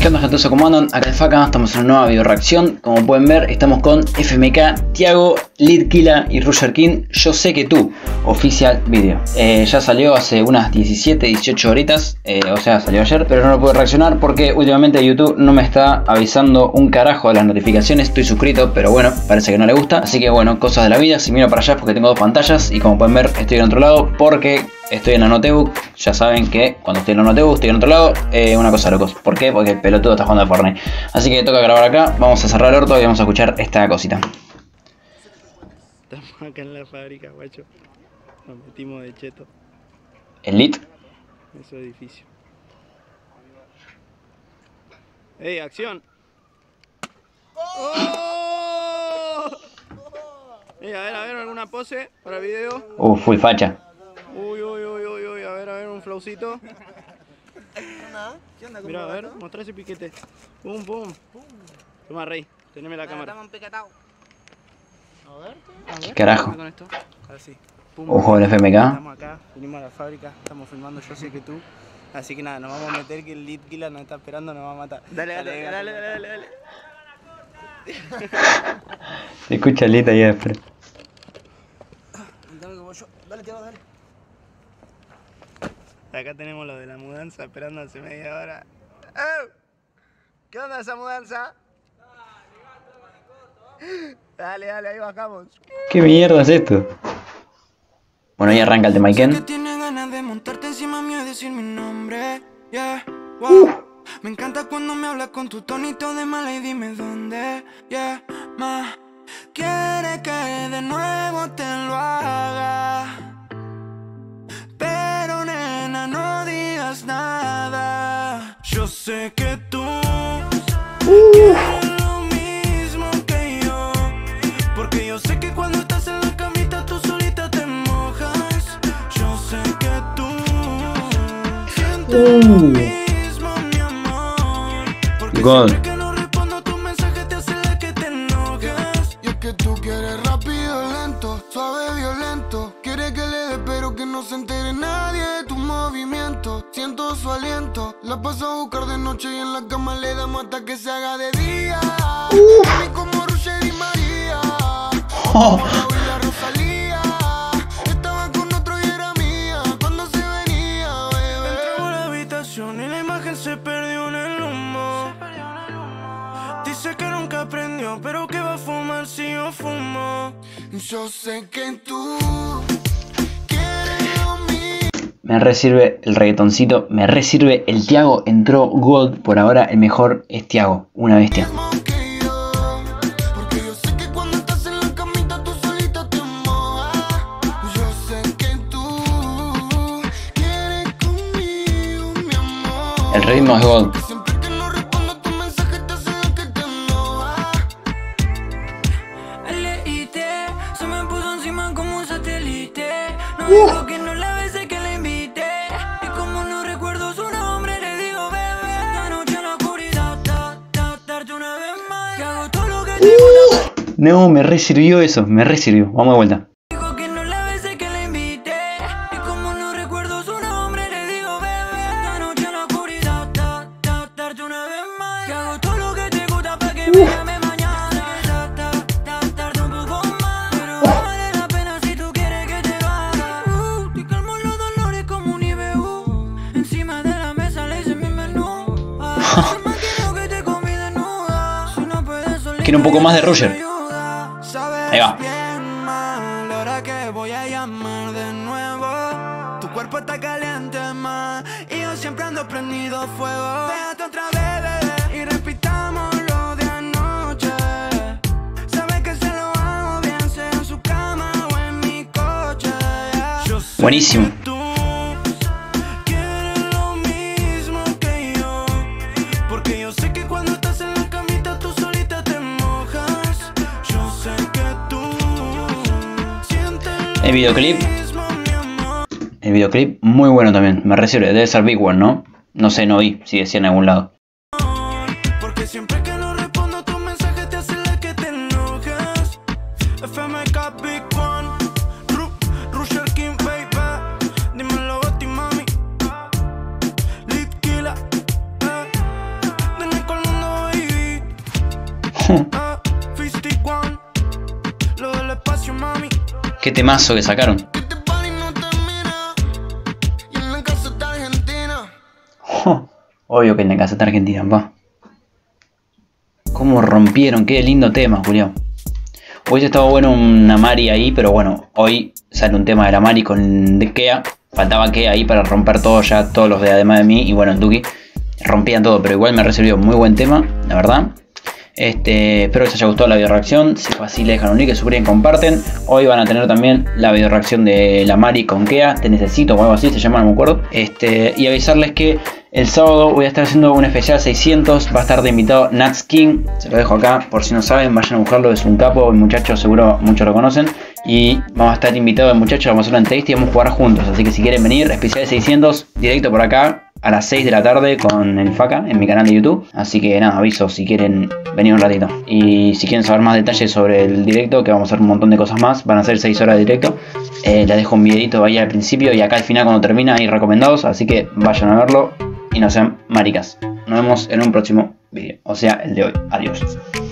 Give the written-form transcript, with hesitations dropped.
onda, gentoso, ¿cómo andan? Acá el Faca, estamos en una nueva video reacción. Como pueden ver, estamos con FMK, Tiago, Lidkilla y Rusher King. Yo sé que tú, oficial video. Ya salió hace unas 17, 18 horitas, o sea, salió ayer, pero no lo pude reaccionar porque últimamente YouTube no me está avisando un carajo de las notificaciones. Estoy suscrito, pero bueno, parece que no le gusta. Así que bueno, cosas de la vida. Si miro para allá es porque tengo dos pantallas y como pueden ver, estoy en otro lado porque estoy en la notebook. Ya saben que cuando estoy en la notebook estoy en otro lado. Una cosa locos. ¿Por qué? Porque el pelotudo está jugando a Fortnite. Así que toca grabar acá. Vamos a cerrar el orto y vamos a escuchar esta cosita. Estamos acá en la fábrica, guacho. Nos metimos de cheto. ¿El lit? Ese edificio. ¡Ey, acción! ¡Oh! Ey, a ver, alguna pose para el video. Fui facha. Uy, a ver, un flowcito. ¿Qué onda? Mira, a ver, mostrá ese piquete. Pum, pum. Toma, Rey, teneme la cámara. Estamos piquetados. A ver. ¿Qué carajo? Con esto. Así. Pum. Ojo el FMK. Estamos acá, vinimos a la fábrica, estamos filmando Yo Sé Que Tú. Así que nada, nos vamos a meter que el Lidkilla nos está esperando, nos va a matar. Dale. Se escucha el lit ahí después. Dale, Tiago, dale. Acá tenemos lo de la mudanza esperando hace media hora. ¡Oh! ¿Qué onda esa mudanza? Dale, ahí bajamos. ¿Qué mierda es esto? Bueno, ahí arranca el tema Iken. Que tiene ganas de montarte encima mío y decir mi nombre, yeah, wow. Me encanta cuando me hablas con tu tonito de mala y dime dónde, yeah, ma. Quiere que de nuevo te lo haga, pero nena no digas nada. Yo sé que tú quieres lo mismo que yo, porque yo sé que cuando estás en la camita tú solita te mojas. Yo sé que tú sientes lo mismo, mi amor, porque siempre que no respondo tu mensaje te hace la que te enojas. Y es que tú quieres rápido, lento, suave, violento. Quieres que le dé pero que no se entere nadie de tu movimiento. Siento su aliento, la paso a buscar de noche y en la cama le damos hasta que se haga de día. A mí como Rusher y María, como Raúl y la Rosalía. Estaba con otro y era mía cuando se venía, bebé. Entró a la habitación y la imagen se perdió en el humo. Dice que nunca aprendió, pero que va a fumar si yo fumo. Yo sé que tú quieres lo mismo. Me resirve el reggaetoncito, me resirve el Tiago. Entró Gold, por ahora el mejor es Tiago, una bestia. Que yo, porque yo sé que cuando estás en la camita tú solita te mojas. Yo sé que tú quieres conmigo, mi amor. El ritmo es Gold. Que siempre que no respondo tu mensaje te hace lo que te enoja. L.I.T. se me puso encima como un satélite. No digo que no la besé, que la invité. Y como no recuerdo su nombre, le digo bebé. Esta noche en la oscuridad, darte una vez más. Que hago todo lo que te gusta. No, me resirvió eso, me resirvió. Vamos de vuelta. Digo que no la besé, que la invité. Y como no recuerdo su nombre, le digo bebé. Esta noche en la oscuridad, darte una vez más. Que hago todo lo que te gusta para que me llame mañana. Darte un poco más. Pero vale la pena si tú quieres que te vaya. Te calmo los dolores como un IBU. Encima de la mesa le hice mi menú. Quiero que te comí desnuda. Si no puedes solita, Quiero un poco más de Rusher. Ahí va. Bien mal, ahora que voy a llamar de nuevo. Tu cuerpo está caliente más y yo siempre ando prendido fuego. Déjate otra vez, bebé, y repitamos lo de anoche. Sabes que se lo hago bien, sea en su cama o en mi coche. Yo sé Buenísimo. que tú quieres lo mismo que yo, porque yo sé que cuando estás en la camita tú solita te mojas. Yo sé que tú sientes lo El videoclip, mismo, mi amor. el videoclip muy bueno también. Me resirve, debe ser Big One, ¿no? No sé, no vi si decía en algún lado. Porque siempre que no respondo tu mensaje te hace la que te enojas. FMK Big One, Rusher King, baby. Dímelo a ti, mami. Lidkilla, Qué temazo que sacaron. Obvio que en la caseta argentina, pa. Cómo rompieron, qué lindo tema, Julio. Hubiese estado bueno una Mari ahí, pero bueno, hoy sale un tema de la Mari con de Kea. Faltaba Kea ahí para romper todo ya, todos los de además de mí. Y bueno, el Duki rompían todo, pero igual me resolvió muy buen tema, la verdad. Espero que les haya gustado la video reacción. Si fue así, le dejan un like, suscriben, comparten. Hoy van a tener también la video reacción de la Mari con Kea, Te Necesito o algo así se llama, no me acuerdo. Y avisarles que el sábado voy a estar haciendo un especial 600. Va a estar de invitado Nats King. Se lo dejo acá por si no saben, vayan a buscarlo. Es un capo, el muchacho seguro muchos lo conocen. Y vamos a estar invitados el muchacho, vamos a hacer una entrevista y vamos a jugar juntos. Así que si quieren venir, especial 600, directo por acá a las 6 de la tarde con el Faca en mi canal de YouTube. Así que nada, aviso si quieren venir un ratito. Y si quieren saber más detalles sobre el directo, que vamos a hacer un montón de cosas más, van a ser 6 horas de directo. Les dejo un videito ahí al principio y acá al final cuando termina hay recomendados. Así que vayan a verlo y no sean maricas. Nos vemos en un próximo video, o sea el de hoy. Adiós.